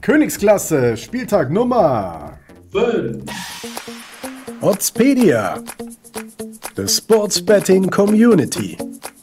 Königsklasse, Spieltag Nummer 5. Oddspedia, the Sports Betting Community.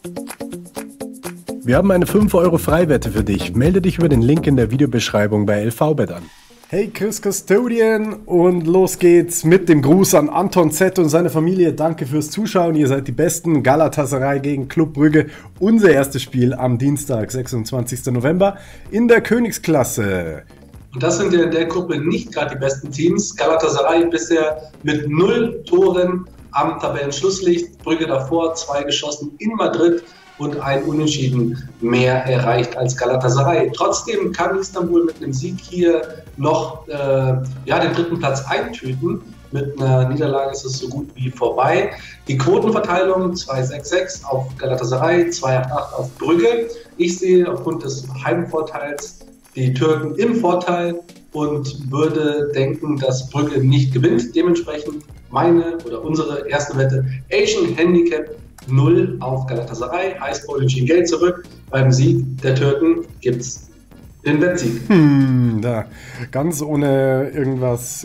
Wir haben eine 5 € Freiwette für dich. Melde dich über den Link in der Videobeschreibung bei LVBet an. Hey Chris Custodian und los geht's mit dem Gruß an Anton Z und seine Familie. Danke fürs Zuschauen, ihr seid die Besten. Galatasaray gegen Club Brügge, unser erstes Spiel am Dienstag, 26. November in der Königsklasse. Und das sind ja in der Gruppe nicht gerade die besten Teams. Galatasaray bisher mit 0 Toren am Tabellenschlusslicht. Brügge davor, 2 geschossen in Madrid und ein Unentschieden mehr erreicht als Galatasaray. Trotzdem kann Istanbul mit einem Sieg hier noch den 3. Platz eintüten. Mit einer Niederlage ist es so gut wie vorbei. Die Quotenverteilung 2,66 auf Galatasaray, 2,88 auf Brügge. Ich sehe aufgrund des Heimvorteils die Türken im Vorteil und würde denken, dass Brügge nicht gewinnt. Dementsprechend meine oder unsere erste Wette Asian Handicap 0 auf Galatasaray, heißt Unentschieden Geld zurück. Beim Sieg der Türken gibt es den Wettsieg. Da ganz ohne irgendwas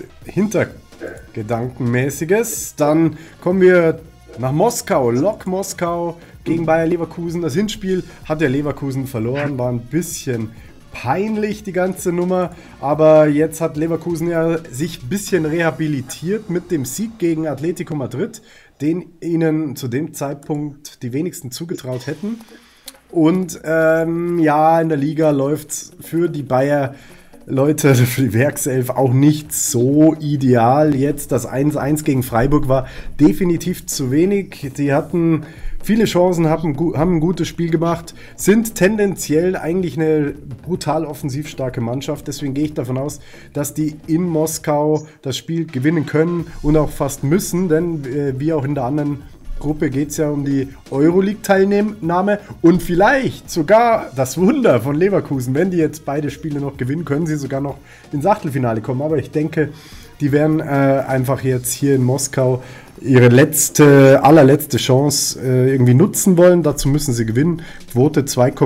Hintergedankenmäßiges. Dann kommen wir nach Moskau. Lok Moskau gegen Bayer Leverkusen. Das Hinspiel hat der Leverkusen verloren, war ein bisschen peinlich, die ganze Nummer, aber jetzt hat Leverkusen ja sich ein bisschen rehabilitiert mit dem Sieg gegen Atletico Madrid, den ihnen zu dem Zeitpunkt die wenigsten zugetraut hätten. Und in der Liga läuft es für die Bayer-Leute, für die Werkself auch nicht so ideal. Jetzt das 1-1 gegen Freiburg war definitiv zu wenig. Die hatten viele Chancen, haben ein gutes Spiel gemacht, sind tendenziell eigentlich eine brutal offensiv starke Mannschaft. Deswegen gehe ich davon aus, dass die in Moskau das Spiel gewinnen können und auch fast müssen, denn wie auch in der anderen Gruppe geht es ja um die Euroleague-Teilnahme und vielleicht sogar das Wunder von Leverkusen. Wenn die jetzt beide Spiele noch gewinnen, können sie sogar noch ins Achtelfinale kommen. Aber ich denke, die werden einfach jetzt hier in Moskau ihre allerletzte Chance irgendwie nutzen wollen. Dazu müssen sie gewinnen. Quote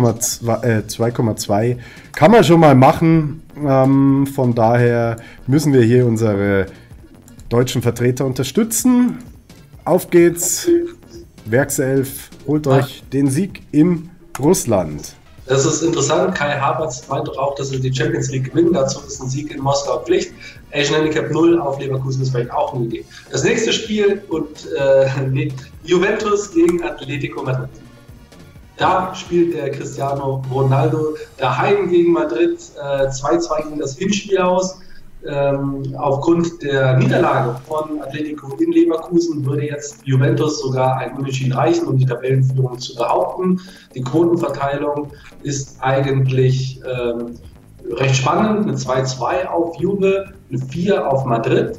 2,2 kann man schon mal machen. Von daher müssen wir hier unsere deutschen Vertreter unterstützen. Auf geht's. Werkself, holt euch den Sieg in Russland. Das ist interessant. Kai Havertz meint doch auch, dass sie die Champions League gewinnen. Dazu ist ein Sieg in Moskau Pflicht. Asian Handicap 0 auf Leverkusen ist vielleicht auch eine Idee. Das nächste Spiel Juventus gegen Atletico Madrid. Da spielt der Cristiano Ronaldo daheim gegen Madrid. 2-2 ging das Hinspiel aus. Aufgrund der Niederlage von Atletico in Leverkusen würde jetzt Juventus sogar ein Unentschieden reichen, um die Tabellenführung zu behaupten. Die Quotenverteilung ist eigentlich recht spannend. Eine 2-2 auf Juve, eine 4 auf Madrid.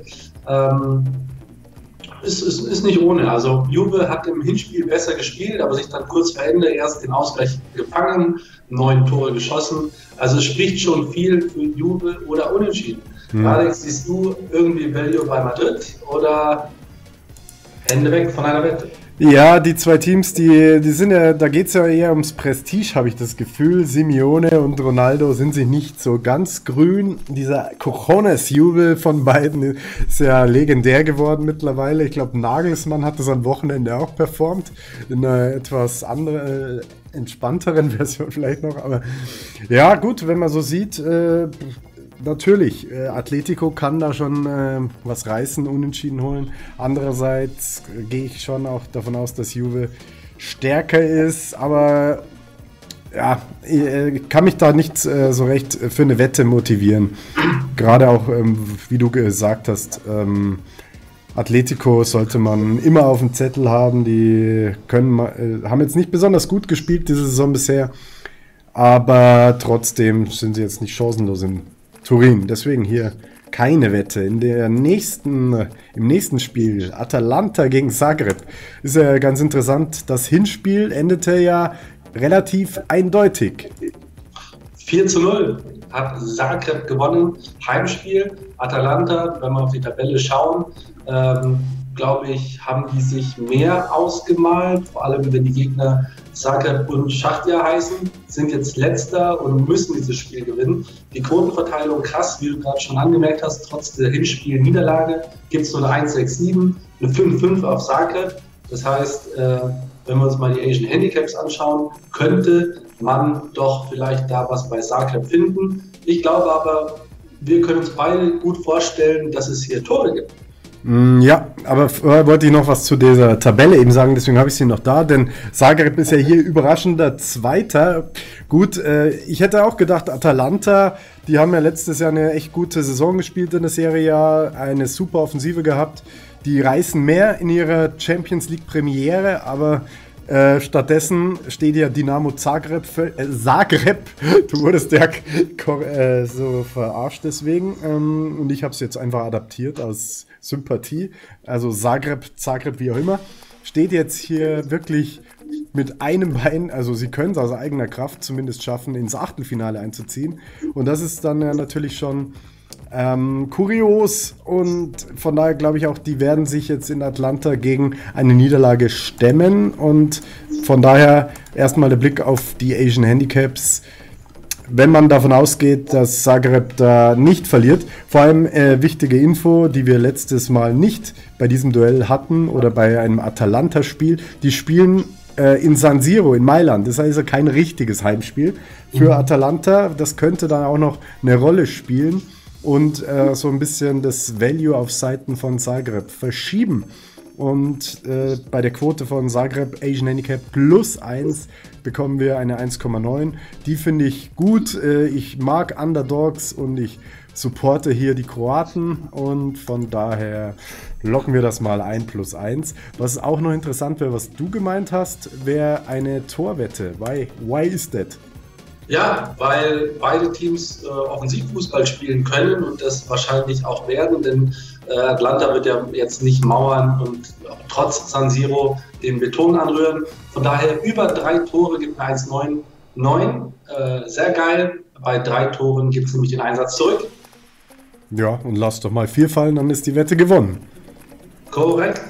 Ist nicht ohne. Also Juve hat im Hinspiel besser gespielt, aber sich dann kurz vor Ende erst den Ausgleich gefangen, 9 Tore geschossen. Also es spricht schon viel für Juve oder Unentschieden. Alex, siehst du irgendwie Value bei Madrid oder Hände weg von einer Wette? Ja, die zwei Teams, die sind ja, da geht es ja eher ums Prestige, habe ich das Gefühl. Simeone und Ronaldo sind sich nicht so ganz grün. Dieser Cojones-Jubel von beiden ist ja legendär geworden mittlerweile. Ich glaube, Nagelsmann hat das am Wochenende auch performt. In einer etwas entspannteren Version vielleicht noch. Aber ja, gut, wenn man so sieht, natürlich, Atletico kann da schon was reißen, Unentschieden holen. Andererseits gehe ich schon auch davon aus, dass Juve stärker ist, aber ja, ich kann mich da nicht so recht für eine Wette motivieren. Gerade auch, wie du gesagt hast, Atletico sollte man immer auf dem Zettel haben. Die haben jetzt nicht besonders gut gespielt diese Saison bisher, aber trotzdem sind sie jetzt nicht chancenlos in Turin. Deswegen hier keine Wette. Im nächsten Spiel, Atalanta gegen Zagreb, ist ja ganz interessant. Das Hinspiel endete ja relativ eindeutig. 4-0 hat Zagreb gewonnen. Heimspiel. Atalanta, wenn wir auf die Tabelle schauen, glaube ich, haben die sich mehr ausgemalt. Vor allem, wenn die Gegner Zagreb und Schachtja heißen, sind jetzt Letzter und müssen dieses Spiel gewinnen. Die Quotenverteilung krass, wie du gerade schon angemerkt hast, trotz der Hinspiel-Niederlage gibt es nur eine 1,67, eine 5,5 auf Zagreb. Das heißt, wenn wir uns mal die Asian Handicaps anschauen, könnte man doch vielleicht da was bei Zagreb finden. Ich glaube aber, wir können uns beide gut vorstellen, dass es hier Tore gibt. Ja, aber vorher wollte ich noch was zu dieser Tabelle eben sagen, deswegen habe ich sie noch da, denn Zagreb ist ja hier überraschender Zweiter. Gut, ich hätte auch gedacht, Atalanta, die haben ja letztes Jahr eine echt gute Saison gespielt in der Serie A, eine super Offensive gehabt, die reißen mehr in ihrer Champions League Premiere, aber stattdessen steht ja Dinamo Zagreb, du wurdest ja so verarscht deswegen und ich habe es jetzt einfach adaptiert aus Sympathie, also Zagreb, wie auch immer, steht jetzt hier wirklich mit einem Bein, also sie können es aus eigener Kraft zumindest schaffen, ins Achtelfinale einzuziehen und das ist dann ja natürlich schon kurios und von daher glaube ich auch, die werden sich jetzt in Atlanta gegen eine Niederlage stemmen und von daher erstmal der Blick auf die Asian Handicaps. Wenn man davon ausgeht, dass Zagreb da nicht verliert, vor allem wichtige Info, die wir letztes Mal nicht bei diesem Duell hatten oder bei einem Atalanta-Spiel, die spielen in San Siro in Mailand, das ist also kein richtiges Heimspiel für Atalanta, das könnte dann auch noch eine Rolle spielen und so ein bisschen das Value auf Seiten von Zagreb verschieben. Und bei der Quote von Zagreb Asian Handicap +1 bekommen wir eine 1,9. Die finde ich gut. Ich mag Underdogs und ich supporte hier die Kroaten und von daher locken wir das mal ein +1. Was auch noch interessant wäre, was du gemeint hast, wäre eine Torwette. Why is that? Ja, weil beide Teams Offensivfußball spielen können und das wahrscheinlich auch werden, denn Atlanta wird ja jetzt nicht mauern und trotz San Siro den Beton anrühren. Von daher über 3 Tore gibt eine 1,99. Sehr geil. Bei 3 Toren gibt es nämlich den Einsatz zurück. Ja, und lass doch mal 4 fallen, dann ist die Wette gewonnen. Korrekt.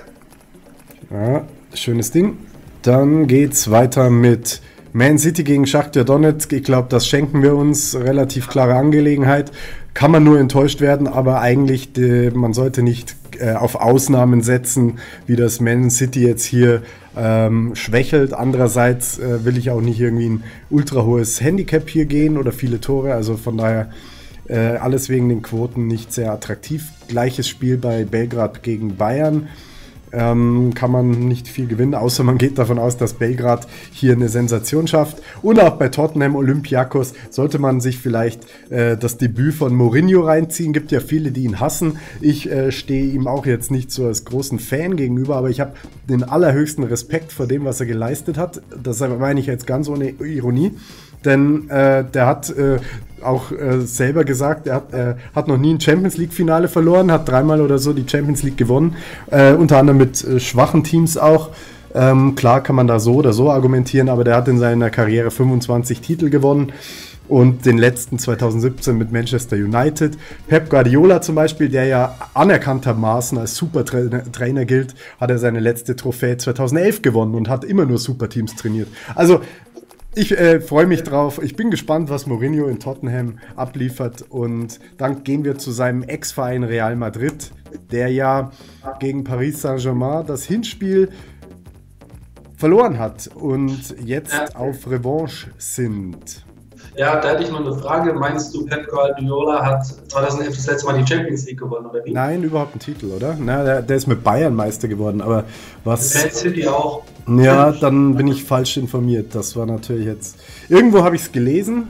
Ja, schönes Ding. Dann geht's weiter mit Man City gegen Schachtar Donetsk. Ich glaube, das schenken wir uns. Relativ klare Angelegenheit. Kann man nur enttäuscht werden, aber eigentlich, man sollte nicht auf Ausnahmen setzen, wie das Man City jetzt hier schwächelt. Andererseits will ich auch nicht irgendwie ein ultra hohes Handicap hier gehen oder viele Tore. Also von daher alles wegen den Quoten nicht sehr attraktiv. Gleiches Spiel bei Belgrad gegen Bayern. Kann man nicht viel gewinnen, außer man geht davon aus, dass Belgrad hier eine Sensation schafft. Und auch bei Tottenham Olympiakos sollte man sich vielleicht das Debüt von Mourinho reinziehen. Gibt ja viele, die ihn hassen. Ich stehe ihm auch jetzt nicht so als großen Fan gegenüber, aber ich habe den allerhöchsten Respekt vor dem, was er geleistet hat. Das meine ich jetzt ganz ohne Ironie. Denn der hat auch selber gesagt, er hat noch nie ein Champions-League-Finale verloren, hat 3-mal oder so die Champions League gewonnen, unter anderem mit schwachen Teams auch. Klar kann man da so oder so argumentieren, aber der hat in seiner Karriere 25 Titel gewonnen und den letzten 2017 mit Manchester United. Pep Guardiola zum Beispiel, der ja anerkanntermaßen als Supertrainer gilt, hat er seine letzte Trophäe 2011 gewonnen und hat immer nur Superteams trainiert. Also ich freue mich drauf. Ich bin gespannt, was Mourinho in Tottenham abliefert. Und dann gehen wir zu seinem Ex-Verein Real Madrid, der ja gegen Paris Saint-Germain das Hinspiel verloren hat und jetzt auf Revanche sind. Ja, da hätte ich noch eine Frage. Meinst du, Pep Guardiola hat 2011 das letzte Mal die Champions League gewonnen, oder wie? Nein, überhaupt ein Titel, oder? Na, der ist mit Bayern Meister geworden, aber was... Man City auch. Ja, dann bin ich falsch informiert. Das war natürlich jetzt... Irgendwo habe ich es gelesen.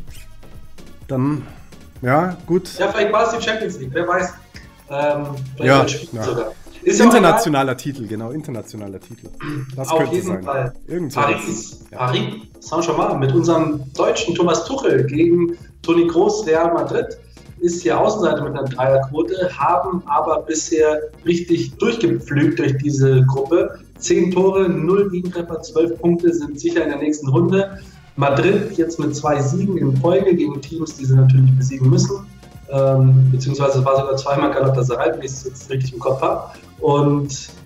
Dann, ja, gut. Ja, vielleicht war es die Champions League, wer weiß. Ja, sogar. Ist internationaler Titel, genau, internationaler Titel. Das auf könnte jeden sein. Fall. Irgend so Paris Saint-Germain mit unserem deutschen Thomas Tuchel gegen Toni Kroos Real Madrid ist hier Außenseiter mit einer Dreierquote, haben aber bisher richtig durchgepflügt durch diese Gruppe. 10 Tore, 0 Gegentreffer, 12 Punkte sind sicher in der nächsten Runde. Madrid jetzt mit 2 Siegen in Folge gegen Teams, die sie natürlich besiegen müssen. Beziehungsweise es war sogar zweimal Galatasaray, wenn ich es jetzt richtig im Kopf habe. Und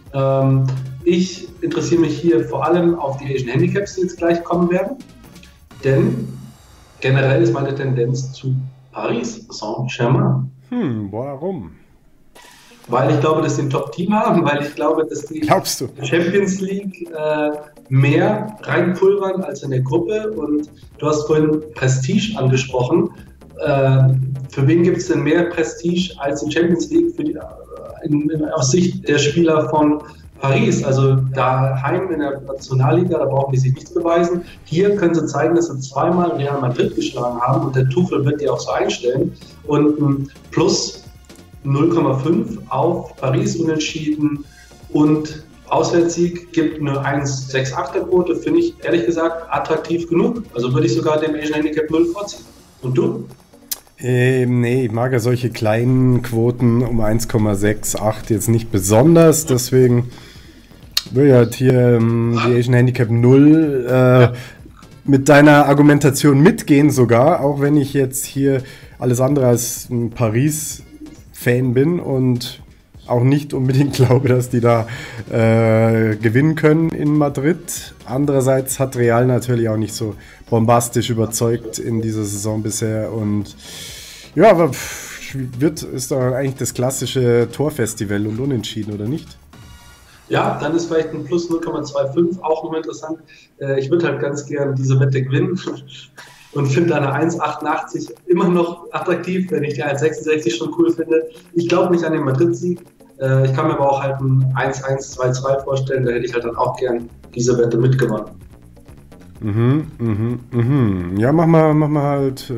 Ich interessiere mich hier vor allem auf die Asian Handicaps, die jetzt gleich kommen werden, denn generell ist meine Tendenz zu Paris Saint-Germain. Warum? Weil ich glaube, dass sie ein Top-Team haben, weil ich glaube, dass die Champions League mehr reinpulvern als in der Gruppe. Und du hast vorhin Prestige angesprochen. Für wen gibt es denn mehr Prestige als die Champions League aus Sicht der Spieler von Paris? Also daheim in der Nationalliga, da brauchen die sich nichts beweisen. Hier können sie zeigen, dass sie zweimal Real Madrid geschlagen haben und der Tuchel wird die auch so einstellen. Und plus 0,5 auf Paris unentschieden und Auswärtssieg gibt eine 1,68er Quote, finde ich ehrlich gesagt attraktiv genug. Also würde ich sogar dem Asian Handicap 0 vorziehen. Und du? Nee, ich mag ja solche kleinen Quoten um 1,68 jetzt nicht besonders, deswegen will ich halt hier die Asian Handicap 0 mit deiner Argumentation mitgehen sogar, auch wenn ich jetzt hier alles andere als ein Paris-Fan bin und auch nicht unbedingt glaube, dass die da gewinnen können in Madrid. Andererseits hat Real natürlich auch nicht so bombastisch überzeugt in dieser Saison bisher und ja, aber ist doch eigentlich das klassische Torfestival und Unentschieden, oder nicht? Ja, dann ist vielleicht ein Plus 0,25 auch noch interessant. Ich würde halt ganz gern diese Wette gewinnen und finde eine 1,88 immer noch attraktiv, wenn ich die 1,66 schon cool finde. Ich glaube nicht an den Madrid-Sieg. Ich kann mir aber auch halt ein 1,122 vorstellen, da hätte ich halt dann auch gern diese Wette mitgewonnen. Ja, mach mal halt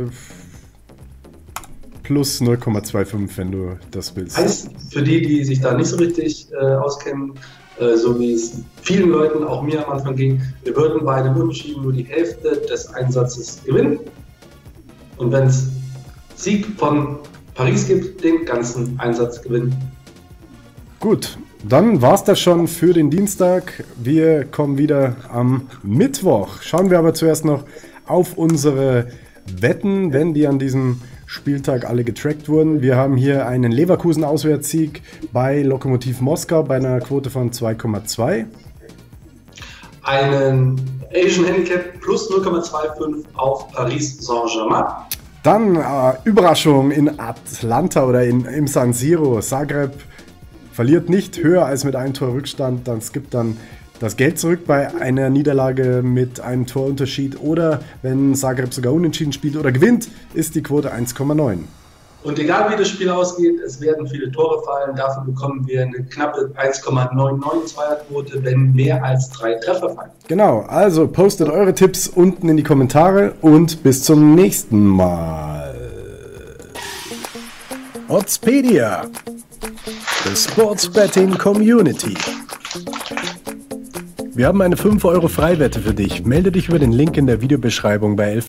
plus 0,25, wenn du das willst. Heißt, für die sich da nicht so richtig auskennen, so wie es vielen Leuten, auch mir am Anfang ging, wir würden bei einem Unentschieden nur die Hälfte des Einsatzes gewinnen. Und wenn es Sieg von Paris gibt, den ganzen Einsatz gewinnen. Gut, dann war's das schon für den Dienstag. Wir kommen wieder am Mittwoch. Schauen wir aber zuerst noch auf unsere Wetten, wenn die an diesem Spieltag alle getrackt wurden. Wir haben hier einen Leverkusen-Auswärtssieg bei Lokomotiv Moskau bei einer Quote von 2,2. Einen Asian Handicap plus 0,25 auf Paris Saint-Germain. Dann Überraschung in Atlanta oder im San Siro. Zagreb verliert nicht höher als mit einem Tor Rückstand. Es gibt dann das Geld zurück bei einer Niederlage mit einem Torunterschied. Oder wenn Zagreb sogar unentschieden spielt oder gewinnt, ist die Quote 1,9. Und egal wie das Spiel ausgeht, es werden viele Tore fallen. Dafür bekommen wir eine knappe 1,992er-Quote, wenn mehr als 3 Treffer fallen. Genau, also postet eure Tipps unten in die Kommentare und bis zum nächsten Mal. Oddspedia, the Sports Betting Community. Wir haben eine 5 € Freiwette für dich. Melde dich über den Link in der Videobeschreibung bei